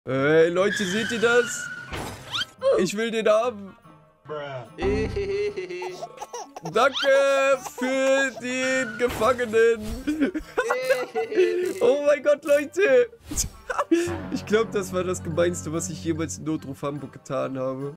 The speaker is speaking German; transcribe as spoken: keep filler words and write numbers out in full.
Hey, Leute, seht ihr das? Ich will den haben. Danke für den Gefangenen. Oh mein Gott, Leute. Ich glaube, das war das Gemeinste, was ich jemals in Notruf Hamburg getan habe.